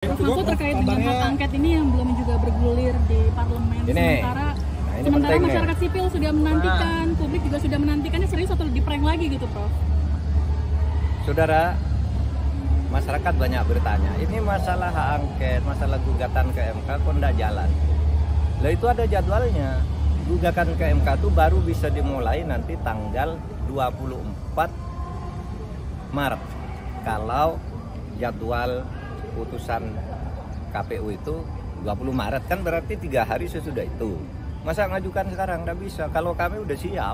Prof Mahfud terkait dengan hak angket ini yang belum juga bergulir di parlemen. Sementara masyarakat sipil sudah menantikan, publik juga sudah menantikannya, serius atau di prank lagi gitu, Prof? Saudara, masyarakat banyak bertanya, ini masalah hak angket, masalah gugatan ke MK kok tidak jalan. Lah itu ada jadwalnya. Gugatan ke MK itu baru bisa dimulai nanti tanggal 24 Maret. Kalau jadwal putusan KPU itu 20 Maret, kan berarti 3 hari sesudah itu. Masa ngajukan sekarang? Nggak bisa. Kalau kami udah siap,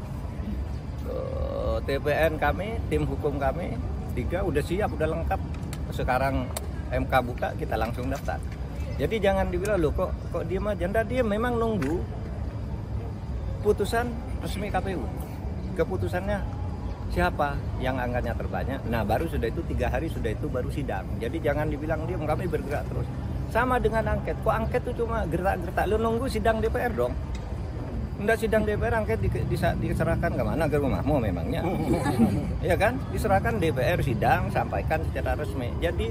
TPN kami, tim hukum kami 3 udah siap, udah lengkap. Sekarang MK buka, kita langsung daftar. Jadi jangan dibilang loh kok diem aja. Nggak diem, memang nunggu putusan resmi KPU. Keputusannya siapa yang angkanya terbanyak. Nah baru sudah itu 3 hari sudah itu baru sidang. Jadi jangan dibilang diem, kami bergerak terus. Sama dengan angket. Kok angket itu cuma gertak-gertak? Lu nunggu sidang DPR dong. Enggak, sidang DPR angket diserahkan ke mana? Ke rumahmu memangnya. Iya kan? Diserahkan DPR, sidang, sampaikan secara resmi. Jadi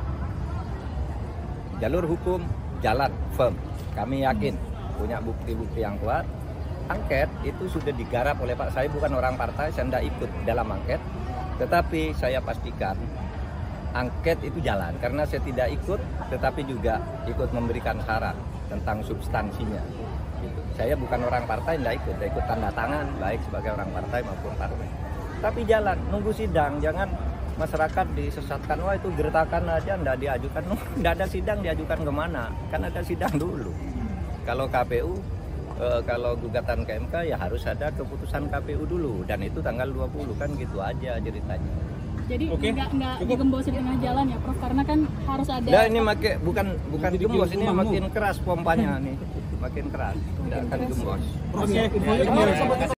jalur hukum jalan firm. Kami yakin punya bukti-bukti yang kuat. Angket itu sudah digarap oleh Pak. Saya bukan orang partai, saya tidak ikut dalam angket. Tetapi saya pastikan angket itu jalan. Karena saya tidak ikut, tetapi juga ikut memberikan saran tentang substansinya. Saya bukan orang partai, tidak ikut. Saya ikut tanda tangan, baik sebagai orang partai maupun partai. Tapi jalan, nunggu sidang. Jangan masyarakat disesatkan, wah itu gertakan aja, tidak diajukan. Tidak ada sidang, diajukan kemana? Kan ada sidang dulu. Kalau KPU, kalau gugatan ke MK ya harus ada keputusan KPU dulu. Dan itu tanggal 20, kan gitu aja ceritanya. Jadi nggak digembos di tengah jalan ya, Prof? Karena kan harus ada. Nah ini bukan gembos, ini makin keras pompanya nih, makin keras, tidak akan gembos.